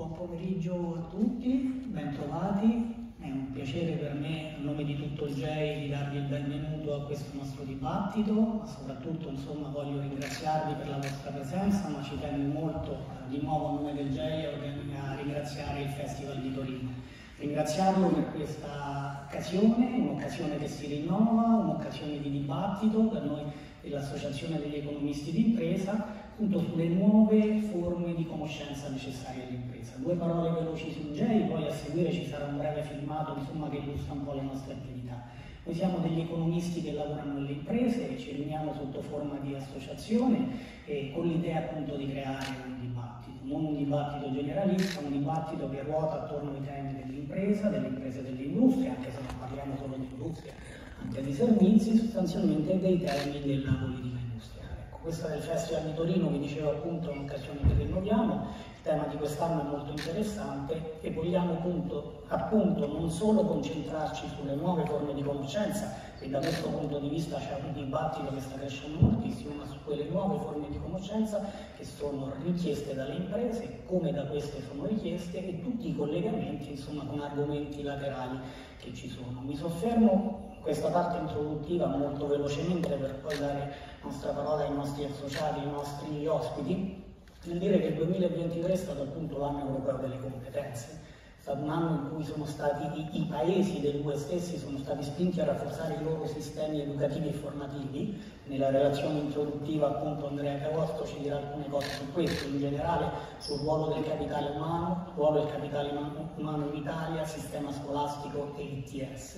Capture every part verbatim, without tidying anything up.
Buon pomeriggio a tutti, bentrovati. È un piacere per me, a nome di tutto il G E I, di darvi il benvenuto a questo nostro dibattito, ma soprattutto insomma, voglio ringraziarvi per la vostra presenza, ma ci tengo molto eh, di nuovo a nome del G E I a ringraziare il Festival di Torino. Ringraziarlo per questa occasione, un'occasione che si rinnova, un'occasione di dibattito per noi dell'Associazione degli Economisti d'Impresa, appunto sulle nuove forme di conoscenza necessarie all'impresa. Due parole veloci sul G E I, poi a seguire ci sarà un breve filmato insomma, che illustra un po' le nostre attività. Noi siamo degli economisti che lavorano nelle imprese, ci riuniamo sotto forma di associazione e con l'idea appunto di creare un dibattito, non un dibattito generalista, un dibattito che ruota attorno ai temi dell'impresa, delle imprese dell'industria, anche se non parliamo solo di industria, anche di servizi, sostanzialmente dei temi della politica industriale. Ecco, questa del Festival di Torino, vi dicevo appunto, è un'occasione che rinnoviamo. Il tema di quest'anno è molto interessante e vogliamo appunto, appunto non solo concentrarci sulle nuove forme di conoscenza, e da questo punto di vista c'è un dibattito che sta crescendo moltissimo, ma su quelle nuove forme di conoscenza che sono richieste dalle imprese, come da queste sono richieste e tutti i collegamenti insomma con argomenti laterali che ci sono. Mi soffermo in questa parte introduttiva molto velocemente per poi dare la nostra parola ai nostri associati, ai nostri ospiti, nel dire che il duemilaventitré è stato appunto l'anno europeo delle competenze. È stato un anno in cui sono stati i, i paesi dell'U E stessi sono stati spinti a rafforzare i loro sistemi educativi e formativi. Nella relazione introduttiva appunto Andrea Carosto ci dirà alcune cose su questo, in generale sul ruolo del capitale umano, il ruolo del capitale umano in Italia, sistema scolastico e I T S.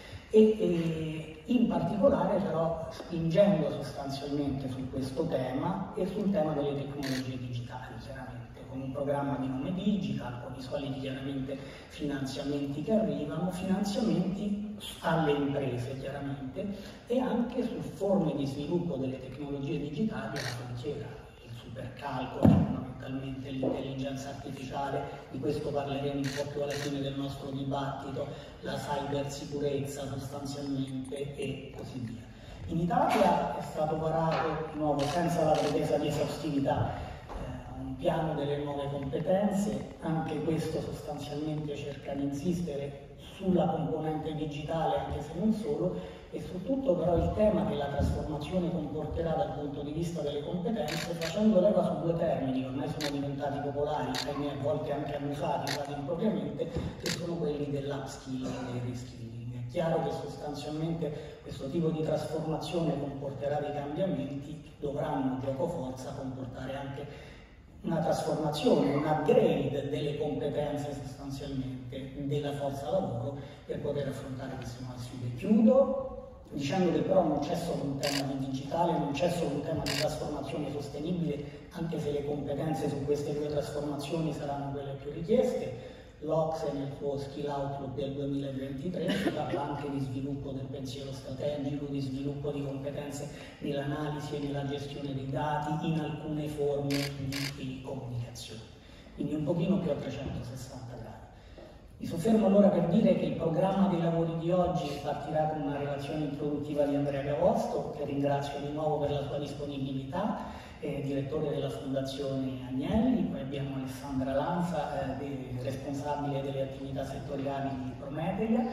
E, e in particolare però spingendo sostanzialmente su questo tema e sul tema delle tecnologie digitali, chiaramente, con un programma di nome Digital, con i soliti chiaramente finanziamenti che arrivano, finanziamenti alle imprese chiaramente, e anche su forme di sviluppo delle tecnologie digitali alla frontiera, il supercalcolo, fondamentalmente l'intelligenza artificiale, di questo parleremo un po' più alla fine del nostro dibattito, la cybersicurezza sostanzialmente e così via. In Italia è stato varato di nuovo, senza la pretesa di esaustività, eh, un piano delle nuove competenze, anche questo sostanzialmente cerca di insistere sulla componente digitale, anche se non solo, e su tutto però il tema che la trasformazione comporterà dal punto di vista delle competenze, facendo leva su due termini che ormai sono diventati popolari, ahimè a volte anche annusati, usati impropriamente, che sono quelli dell'upskilling e del reskilling. È chiaro che sostanzialmente questo tipo di trasformazione comporterà dei cambiamenti che dovranno, gioco forza, comportare anche una trasformazione, un upgrade delle competenze sostanzialmente della forza lavoro per poter affrontare queste nuove sfide. Chiudo dicendo che però non c'è solo un tema di digitale, non c'è solo un tema di trasformazione sostenibile, anche se le competenze su queste due trasformazioni saranno quelle più richieste. L'O C S E nel suo Skill Outlook del duemilaventitré parla anche di sviluppo del pensiero strategico, di sviluppo di competenze nell'analisi e nella gestione dei dati in alcune forme di comunicazione, quindi un pochino più a trecentosessanta gradi. Mi soffermo allora per dire che il programma dei lavori di oggi partirà con una relazione introduttiva di Andrea Cavosto, che ringrazio di nuovo per la sua disponibilità, eh, direttore della Fondazione Agnelli. Poi abbiamo Alessandra Lanza, eh, responsabile delle attività settoriali di Prometria.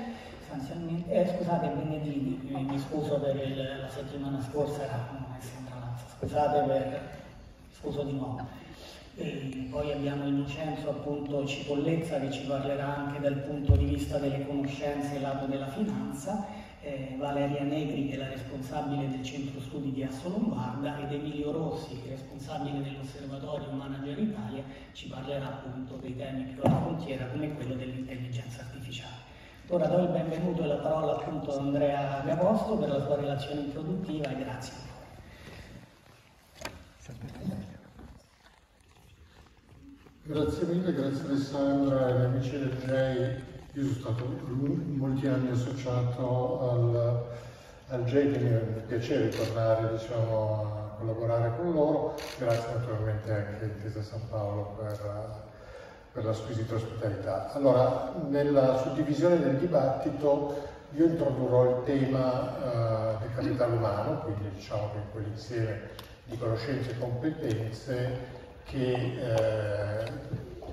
Eh, scusate, Benedini, eh, mi scuso per il, la settimana scorsa era no, Alessandra Lanza, scusate per, scuso di nuovo. E poi abbiamo Innocenzo appunto Cipollezza che ci parlerà anche dal punto di vista delle conoscenze lato della finanza, eh, Valeria Negri che è la responsabile del centro studi di Asso Lombarda ed Emilio Rossi, responsabile dell'Osservatorio Manager Italia, ci parlerà appunto dei temi più alla frontiera come quello dell'intelligenza artificiale. Ora do il benvenuto e la parola appunto ad Andrea Cavosto per la sua relazione introduttiva e grazie. Grazie mille, grazie Alessandra e agli amici del G E I. Io sono stato molti anni associato al, al G E I, quindi mi è un piacere tornare diciamo, a collaborare con loro. Grazie naturalmente anche a Intesa San Paolo per, per la squisita ospitalità. Allora, nella suddivisione del dibattito io introdurrò il tema uh, del capitale umano, quindi diciamo che quell'insieme di conoscenze e competenze che eh,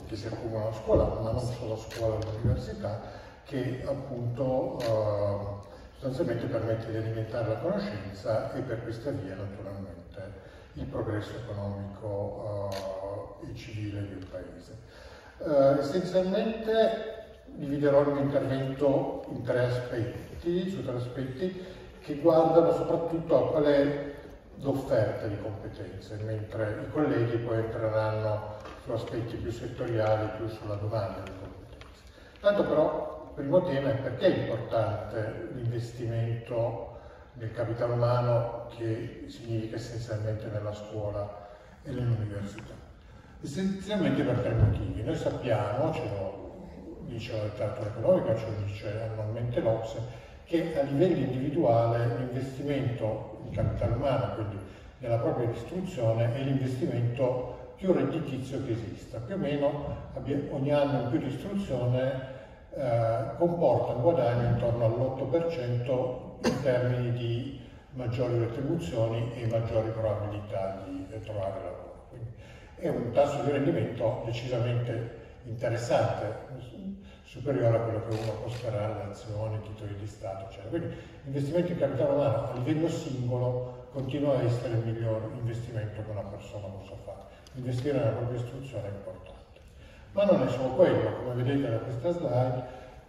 che si accumulano a scuola, ma non solo a scuola e all'università, che appunto eh, sostanzialmente permette di alimentare la conoscenza e per questa via naturalmente il progresso economico eh, e civile di un paese. Eh, essenzialmente dividerò il mio intervento in tre aspetti, su tre aspetti che guardano soprattutto a qual è l'offerta di competenze, mentre i colleghi poi entreranno su aspetti più settoriali, più sulla domanda di competenze. Tanto però, il primo tema è perché è importante l'investimento nel capitale umano, che significa essenzialmente nella scuola e nell'università. Essenzialmente per tre motivi. Noi sappiamo, ce lo dice la letteratura economica, ce lo dice annualmente l'O C S E, che a livello individuale l'investimento in capitale umano, quindi nella propria istruzione, è l'investimento più redditizio che esista. Più o meno ogni anno in più di istruzione eh, comporta un guadagno intorno all'otto per cento in termini di maggiori retribuzioni e maggiori probabilità di trovare lavoro. Quindi è un tasso di rendimento decisamente interessante, superiore a quello che uno può sperare da azioni, titoli di Stato, eccetera. Quindi l'investimento in capitale umano a livello singolo continua a essere il miglior investimento che una persona possa fare. Investire nella propria istruzione è importante. Ma non è solo quello, come vedete da questa slide,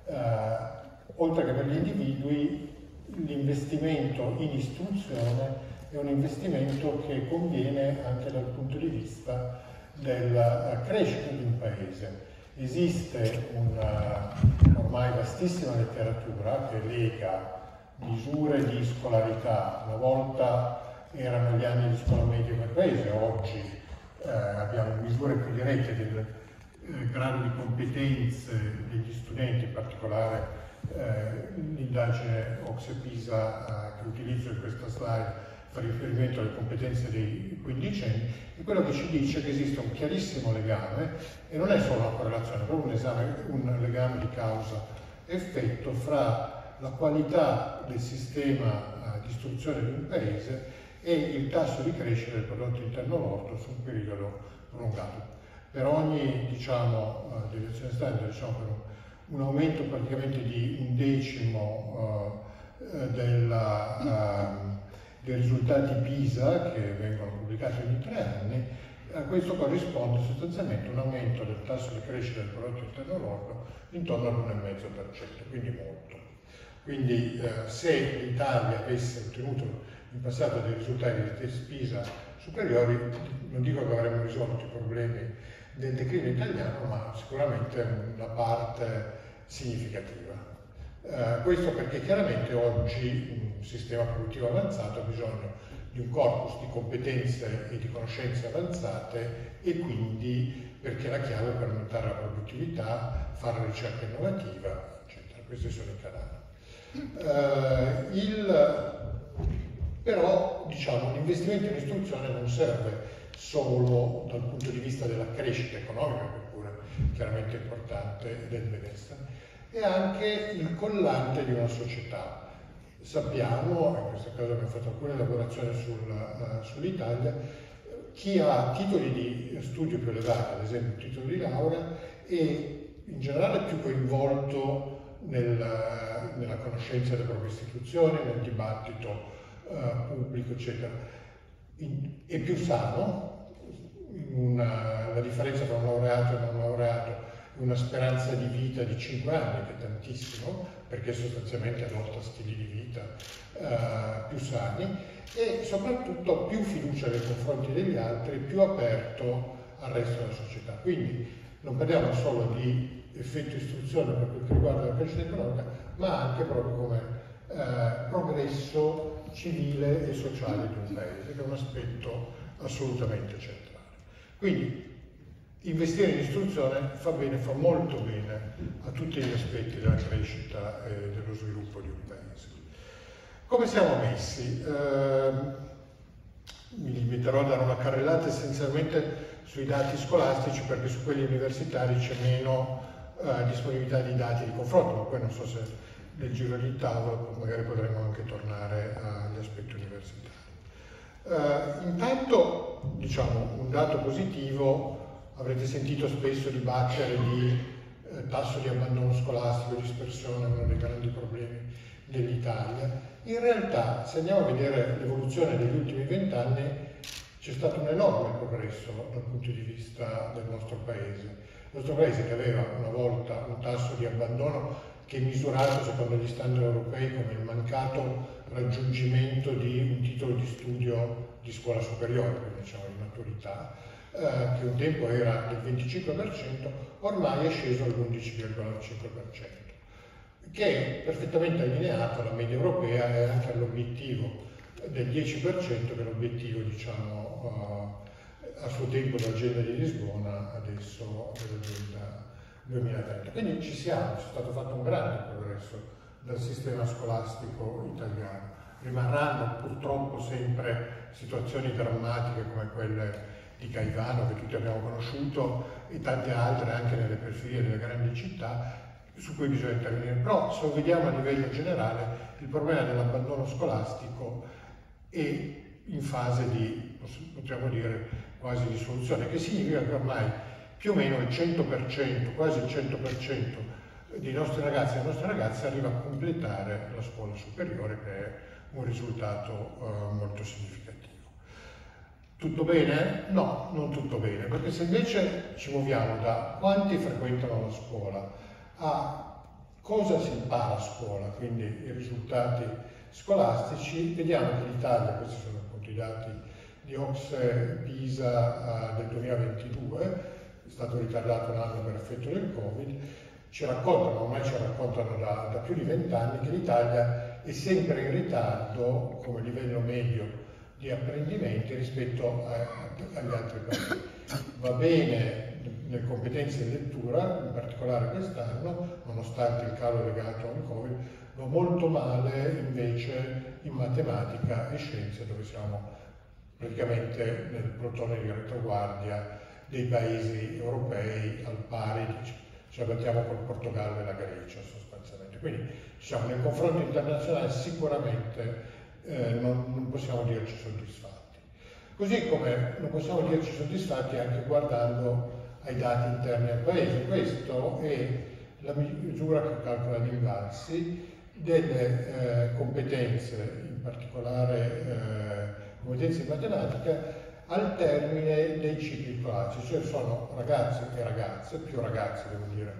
eh, oltre che per gli individui, l'investimento in istruzione è un investimento che conviene anche dal punto di vista della crescita di un paese. Esiste una ormai vastissima letteratura che lega misure di scolarità. Una volta erano gli anni di scuola media per paese, oggi eh, abbiamo misure più dirette del eh, grado di competenze degli studenti, in particolare eh, l'indagine O C S E PISA eh, che utilizzo in questa slide fa riferimento alle competenze dei quindicenni, e quello che ci dice che esiste un chiarissimo legame, e non è solo una correlazione, è proprio un, esame, un legame di causa-effetto fra la qualità del sistema uh, di istruzione di un paese e il tasso di crescita del prodotto interno lordo su un periodo prolungato. Per ogni diciamo, uh, deviazione standard, diciamo, per un, un aumento praticamente di un decimo uh, della uh, dei risultati PISA che vengono pubblicati ogni tre anni, a questo corrisponde sostanzialmente un aumento del tasso di crescita del prodotto interno lordo intorno all'uno virgola cinque per cento, quindi molto. Quindi eh, se l'Italia avesse ottenuto in passato dei risultati dei test PISA superiori, non dico che avremmo risolto i problemi del declino italiano, ma sicuramente una parte significativa. Uh, questo perché chiaramente oggi un sistema produttivo avanzato ha bisogno di un corpus di competenze e di conoscenze avanzate, e quindi perché la chiave per aumentare la produttività, fare ricerca innovativa, eccetera. Questi sono i canali. Uh, il, però diciamo, l'investimento in istruzione non serve solo dal punto di vista della crescita economica, che pure è chiaramente importante, e del benessere, è anche il collante di una società. Sappiamo, in questo caso abbiamo fatto alcune elaborazioni sul, uh, sull'Italia, chi ha titoli di studio più elevati, ad esempio un titolo di laurea, è in generale più coinvolto nel, nella conoscenza delle proprie istituzioni, nel dibattito uh, pubblico, eccetera. In, è più sano. Una, la differenza tra un laureato e non laureato, una speranza di vita di cinque anni, che è tantissimo, perché sostanzialmente adotta stili di vita uh, più sani, e soprattutto più fiducia nei confronti degli altri, più aperto al resto della società. Quindi non parliamo solo di effetto istruzione per quel che riguarda la crescita economica, ma anche proprio come uh, progresso civile e sociale di un paese, che è un aspetto assolutamente centrale. Quindi investire in istruzione fa bene, fa molto bene a tutti gli aspetti della crescita e dello sviluppo di un paese. Come siamo messi? Eh, mi limiterò a dare una carrellata essenzialmente sui dati scolastici, perché su quelli universitari c'è meno eh, disponibilità di dati di confronto, ma poi non so se nel giro di tavolo magari potremo anche tornare agli aspetti universitari. Eh, intanto, diciamo, un dato positivo avrete sentito spesso dibattere di eh, tasso di abbandono scolastico, dispersione, uno dei grandi problemi dell'Italia. In realtà, se andiamo a vedere l'evoluzione degli ultimi vent'anni, c'è stato un enorme progresso dal punto di vista del nostro paese. Il nostro paese, che aveva una volta un tasso di abbandono che è misurato secondo gli standard europei come il mancato raggiungimento di un titolo di studio di scuola superiore, quindi diciamo di maturità, eh, che un tempo era del venticinque per cento, ormai è sceso all'undici virgola cinque per cento, che è perfettamente allineato alla media europea e anche all'obiettivo del dieci per cento, che è l'obiettivo, diciamo, uh, a suo tempo dell'agenda di Lisbona, adesso del duemilatrenta. Quindi ci siamo, c'è stato fatto un grande progresso dal sistema scolastico italiano. Rimarranno purtroppo sempre situazioni drammatiche come quelle di Caivano, che tutti abbiamo conosciuto, e tante altre anche nelle periferie delle grandi città, su cui bisogna intervenire. Però se lo vediamo a livello generale, il problema dell'abbandono scolastico è in fase di, potremmo dire, quasi di soluzione, che significa che ormai più o meno il cento per cento, quasi il cento per cento dei nostri ragazzi e delle nostre ragazze arriva a completare la scuola superiore, che è un risultato uh, molto significativo. Tutto bene? No, non tutto bene, perché se invece ci muoviamo da quanti frequentano la scuola a cosa si impara a scuola, quindi i risultati scolastici, vediamo che l'Italia, questi sono appunto i dati di OCSE PISA uh, del duemilaventidue, è stato ritardato un anno per effetto del Covid, ci raccontano, ormai ci raccontano da, da più di vent'anni, che l'Italia è sempre in ritardo come livello medio di apprendimenti rispetto a, a, agli altri paesi. Va bene nelle competenze di lettura, in particolare quest'anno, nonostante il calo legato al Covid, va molto male invece in matematica e scienze, dove siamo praticamente nel plotone di retroguardia dei paesi europei al pari, ci abbattiamo col Portogallo e la Grecia sostanzialmente. Quindi diciamo, nel confronto internazionale sicuramente eh, non, non possiamo dirci soddisfatti. Così come non possiamo dirci soddisfatti anche guardando ai dati interni al paese. Questo è la misura che calcola gli invalsi delle eh, competenze, in particolare eh, competenze in matematica, al termine dei cicli scolastici, cioè sono ragazzi e ragazze, più ragazzi devo dire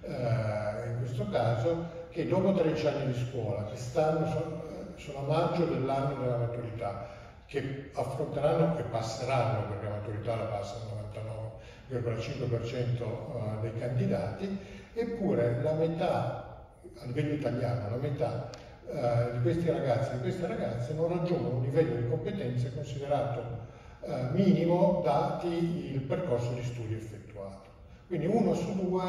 eh, in questo caso, che dopo tredici anni di scuola, che stanno, sono, sono a maggio dell'anno della maturità, che affronteranno e passeranno, perché la maturità la passa il novantanove virgola cinque per cento dei candidati, eppure la metà, a livello italiano, la metà eh, di questi ragazzi e di queste ragazze non raggiungono un livello di competenze considerato eh, minimo dati il percorso di studi effettuato. Quindi uno su due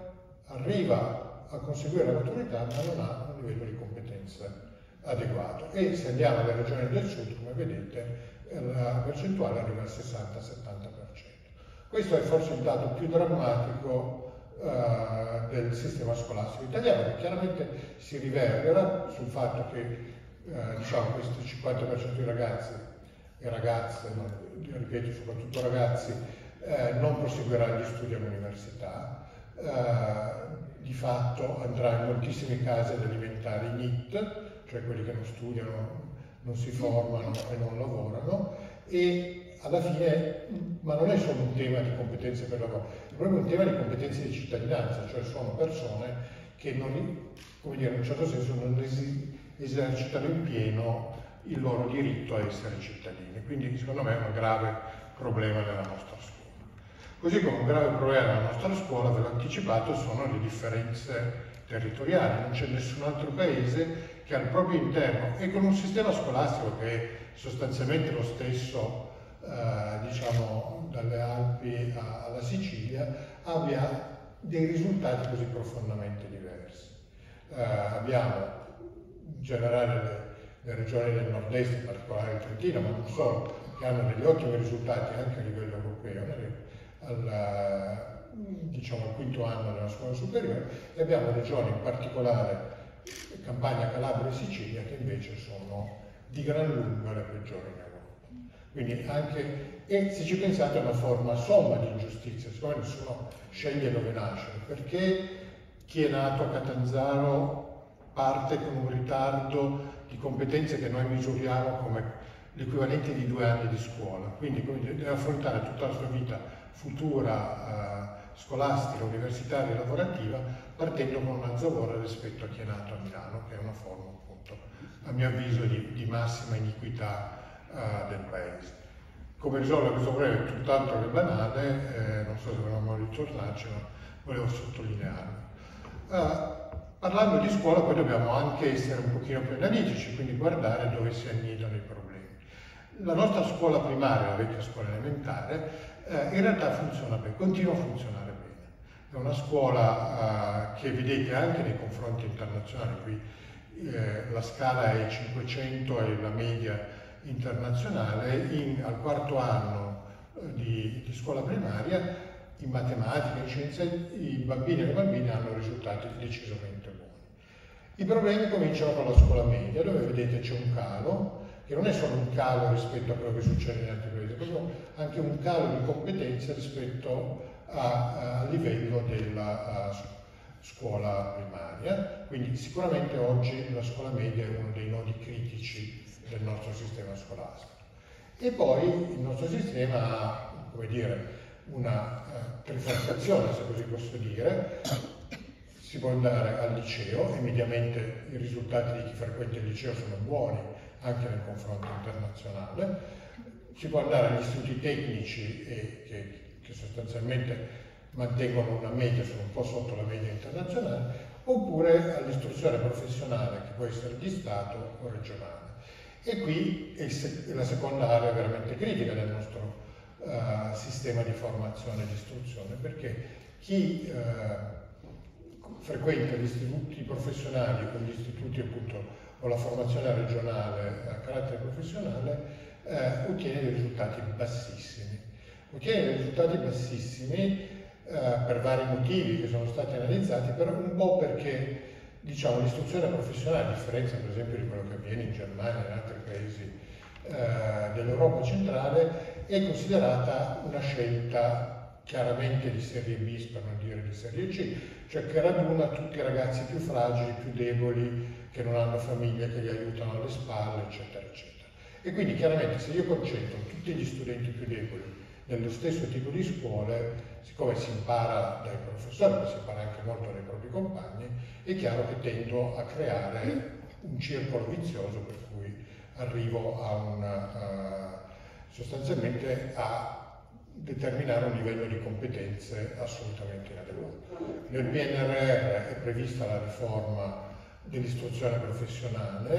arriva a conseguire la maturità ma non ha un livello di competenze adeguato, e se andiamo alle regioni del sud, come vedete, la percentuale arriva al sessanta settanta per cento. Questo è forse il dato più drammatico uh, del sistema scolastico italiano, che chiaramente si riverbera sul fatto che uh, diciamo, questo cinquanta per cento di ragazzi e ragazze, no, ripeto soprattutto ragazzi, eh, non proseguirà gli studi all'università, uh, di fatto andrà in moltissimi casi ad alimentare i N I T, cioè quelli che non studiano, non si formano e non lavorano, e alla fine, ma non è solo un tema di competenze per lavoro, è proprio un tema di competenze di cittadinanza, cioè sono persone che non, come dire, in un certo senso non esercitano in pieno il loro diritto a essere cittadini. Quindi secondo me è un grave problema nella nostra scuola. Così come un grave problema nella nostra scuola, ve l'ho anticipato, sono le differenze territoriali. Non c'è nessun altro paese che al proprio interno, e con un sistema scolastico che è sostanzialmente lo stesso, eh, diciamo, dalle Alpi a, alla Sicilia, abbia dei risultati così profondamente diversi. Eh, abbiamo in generale le, le regioni del nord-est, in particolare il Trentino, ma non solo, che hanno degli ottimi risultati anche a livello europeo, al, diciamo, al quinto anno della scuola superiore, e abbiamo regioni, in particolare Campania, Calabria e Sicilia, che invece sono di gran lunga le peggiori in Europa. Quindi anche, e se ci pensate è una forma somma di ingiustizia, siccome nessuno sceglie dove nascere, perché chi è nato a Catanzaro parte con un ritardo di competenze che noi misuriamo come l'equivalente di due anni di scuola, quindi deve affrontare tutta la sua vita futura, eh, scolastica, universitaria e lavorativa, partendo con una zavorra rispetto a chi è nato a Milano, che è una forma appunto, a mio avviso, di, di massima iniquità eh, del paese. Come risolvere questo problema è tutt'altro che banale, eh, non so se vogliamo ritornarci, ma volevo sottolinearlo. Uh, parlando di scuola poi dobbiamo anche essere un pochino più analitici, quindi guardare dove si annidano i problemi. La nostra scuola primaria, la vecchia scuola elementare, eh, in realtà funziona bene, continua a funzionare bene. È una scuola eh, che vedete anche nei confronti internazionali, qui eh, la scala è cinquecento e la media internazionale, in, al quarto anno eh, di, di scuola primaria, in matematica, in scienze, i bambini e le bambine hanno risultati decisamente buoni. I problemi cominciano con la scuola media, dove vedete c'è un calo, che non è solo un calo rispetto a quello che succede in altri paesi, è proprio anche un calo di competenze rispetto al livello della a, scuola primaria. Quindi sicuramente oggi la scuola media è uno dei nodi critici del nostro sistema scolastico. E poi il nostro sistema ha, come dire, una uh, triforcazione, se così posso dire. Si può andare al liceo e mediamente i risultati di chi frequenta il liceo sono buoni anche nel confronto internazionale. Si può andare agli istituti tecnici e, che, che sostanzialmente mantengono una media, sono un po' sotto la media internazionale, oppure all'istruzione professionale, che può essere di Stato o regionale. E qui è, è la seconda area veramente critica del nostro Uh, sistema di formazione e di istruzione, perché chi uh, frequenta gli istituti professionali con gli istituti appunto o la formazione regionale a carattere professionale uh, ottiene dei risultati bassissimi. Ottiene dei risultati bassissimi uh, per vari motivi che sono stati analizzati, però un po' perché diciamo l'istruzione professionale, a differenza per esempio di quello che avviene in Germania e in altri paesi Uh, dell'Europa centrale, è considerata una scelta chiaramente di serie B, per non dire di serie C, cioè che raduna tutti i ragazzi più fragili, più deboli, che non hanno famiglie che li aiutano alle spalle, eccetera, eccetera. E quindi chiaramente se io concentro tutti gli studenti più deboli nello stesso tipo di scuole, siccome si impara dai professori, ma si impara anche molto dai propri compagni, è chiaro che tendo a creare un circolo vizioso per cui arrivo a una, uh, sostanzialmente a determinare un livello di competenze assolutamente inadeguato. Nel P N R R è prevista la riforma dell'istruzione professionale,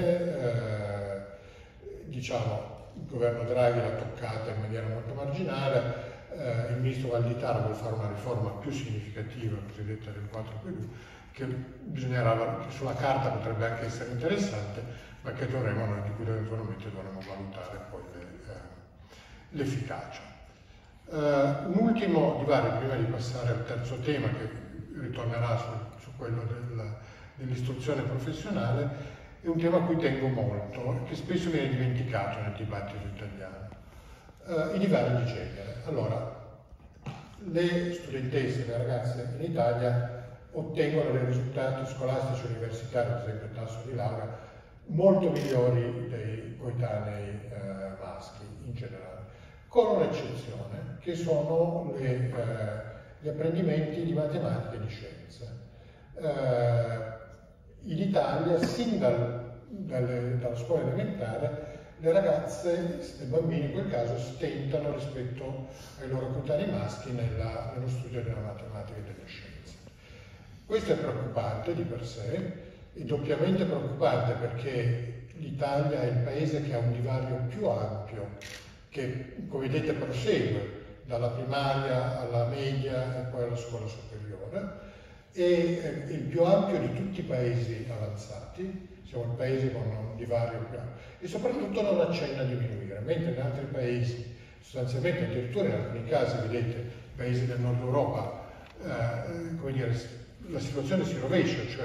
eh, diciamo il governo Draghi l'ha toccata in maniera molto marginale, eh, il ministro Valditara vuole fare una riforma più significativa, cosiddetta del quattro più due, che bisognerà, che sulla carta potrebbe anche essere interessante, ma che dovremo, noi di cui eventualmente dovremo valutare poi l'efficacia. Le, uh, un ultimo divario, prima di passare al terzo tema, che ritornerà su, su quello del, dell'istruzione professionale, è un tema a cui tengo molto, che spesso viene dimenticato nel dibattito italiano. Uh, I divari di genere. Allora, le studentesse, le ragazze in Italia ottengono dei risultati scolastici universitari, ad esempio il tasso di laurea, molto migliori dei coetanei eh, maschi in generale, con un'eccezione che sono le, eh, gli apprendimenti di matematica e di scienze. Eh, in Italia, sin dal, dalle, dalla scuola elementare, le ragazze e i bambini in quel caso stentano rispetto ai loro coetanei maschi nella, nello studio della matematica e delle scienze. Questo è preoccupante di per sé. È doppiamente preoccupante perché l'Italia è il paese che ha un divario più ampio, che come vedete prosegue dalla primaria alla media e poi alla scuola superiore, e è il più ampio di tutti i paesi avanzati, siamo il paese con un divario più ampio, e soprattutto non accenna a diminuire, mentre in altri paesi, sostanzialmente addirittura in alcuni casi, vedete, paesi del nord Europa, eh, come dire, la situazione si rovescia, cioè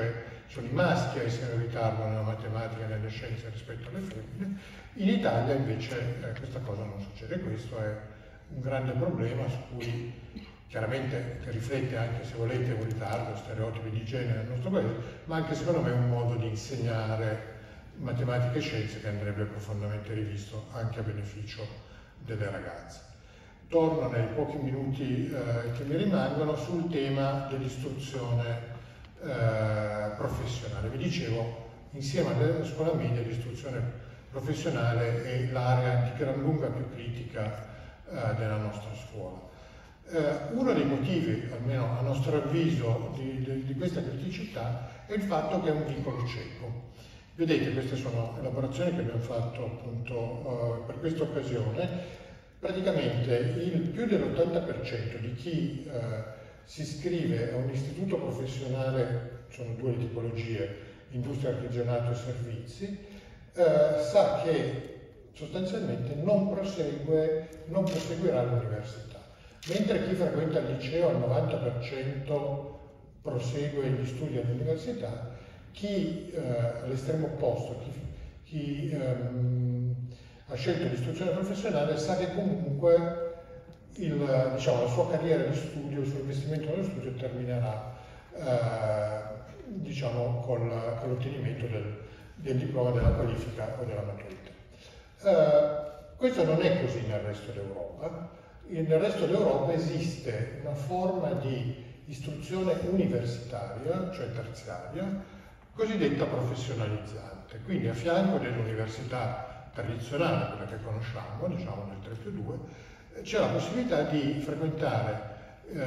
sono i maschi a essere in ritardo nella matematica e nelle scienze rispetto alle femmine. In Italia invece eh, questa cosa non succede. Questo è un grande problema su cui chiaramente riflette anche, se volete, un ritardo, stereotipi di genere nel nostro paese, ma anche secondo me un modo di insegnare matematica e scienze che andrebbe profondamente rivisto anche a beneficio delle ragazze. Torno nei pochi minuti eh, che mi rimangono sul tema dell'istruzione eh, professionale. Vi dicevo, insieme alla scuola media, l'istruzione professionale è l'area di gran lunga più critica eh, della nostra scuola. Eh, uno dei motivi, almeno a nostro avviso, di, di, di questa criticità è il fatto che è un vicolo cieco. Vedete, queste sono elaborazioni che abbiamo fatto appunto uh, per questa occasione. Praticamente il più dell'ottanta per cento di chi uh, si iscrive a un istituto professionale, sono due le tipologie, industria, artigianato e servizi, uh, sa che sostanzialmente non prosegue, non proseguirà l'università. Mentre chi frequenta il liceo al novanta per cento prosegue gli studi all'università, chi eh, all'estremo opposto, chi, chi ehm, ha scelto l'istruzione professionale sa che comunque il, diciamo, la sua carriera di studio, il suo investimento nello studio terminerà eh, diciamo, con l'ottenimento del, del diploma, della qualifica o della maturità. Eh, questo non è così nel resto d'Europa. Nel resto d'Europa esiste una forma di istruzione universitaria, cioè terziaria, cosiddetta professionalizzante. Quindi a fianco dell'università tradizionale, quella che conosciamo, diciamo nel tre più due, c'è la possibilità di frequentare eh,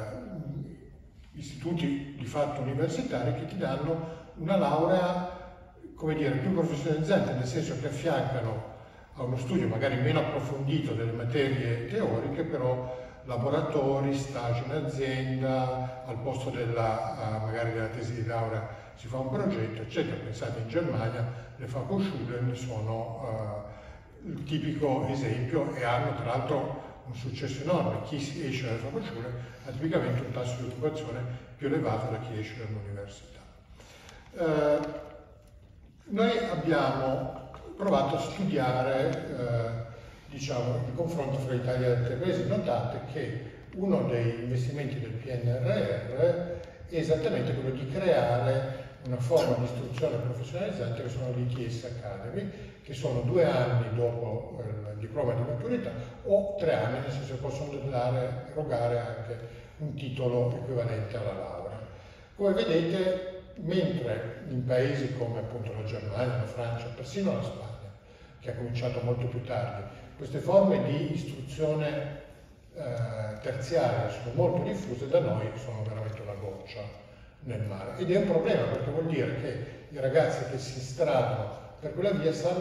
istituti di fatto universitari che ti danno una laurea, come dire, più professionalizzante, nel senso che affiancano a uno studio magari meno approfondito delle materie teoriche, però laboratori, stage in azienda, al posto della, uh, magari della tesi di laurea si fa un progetto, eccetera. Pensate, in Germania le Fachhochschulen sono uh, il tipico esempio e hanno tra l'altro un successo enorme. Chi esce dalle Fachhochschulen ha tipicamente un tasso di occupazione più elevato da chi esce dall'università. Uh, noi abbiamo provato a studiare eh, diciamo, il confronto fra l'Italia e altri paesi. Notate che uno dei investimenti del P N R R è esattamente quello di creare una forma di istruzione professionalizzante che sono l'I T S Academy, che sono due anni dopo il diploma di maturità o tre anni, nel senso che possono dare, erogare anche un titolo equivalente alla laurea. Come vedete, mentre in paesi come appunto la Germania, la Francia, persino la Spagna, che ha cominciato molto più tardi, queste forme di istruzione eh, terziaria sono molto diffuse, da noi sono veramente una goccia nel mare. Ed è un problema, perché vuol dire che i ragazzi che si stradano per quella via sanno